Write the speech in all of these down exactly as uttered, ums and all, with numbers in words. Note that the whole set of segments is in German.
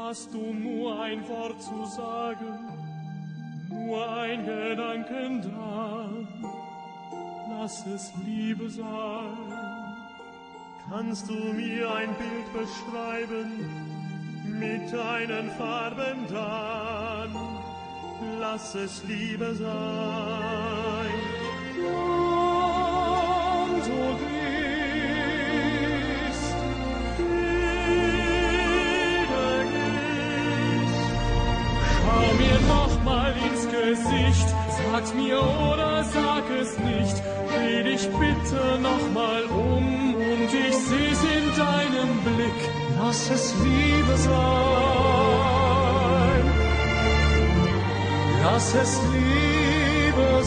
Hast du nur ein Wort zu sagen, nur ein Gedanken da, lass es Liebe sein. Kannst du mir ein Bild beschreiben, mit deinen Farben dann, lass es Liebe sein. Und du gehst, wieder gehst, schau mir noch mal ins Gesicht, sag's mir oder sag es nicht, dreh dich bitte noch mal um und ich seh's in deinem Blick, lass es Liebe sein, lass es Liebe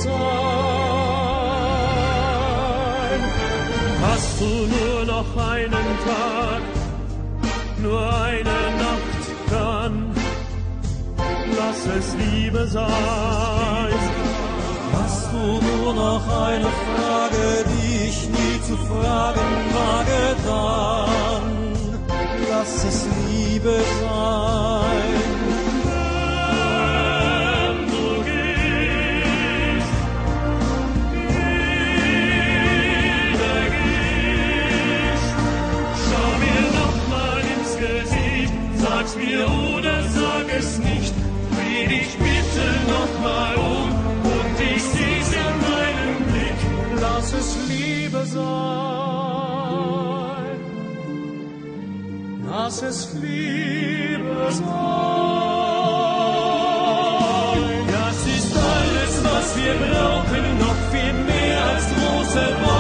sein. Hast du nur noch einen Tag, nur eine Nacht, dann lass es Liebe sein. Hast du nur noch eine Frage, die ich nie zu fragen wage, dann lass es Liebe sein. Wenn du gehst, wieder gehst, schau mir noch mal ins Gesicht, sag's mir oder sag es nicht, dreh dich bitte noch mal um und ich seh's in meinem Blick, lass es Liebe sein, lass es Liebe sein. Das ist alles, was wir brauchen, noch viel mehr als große Worte.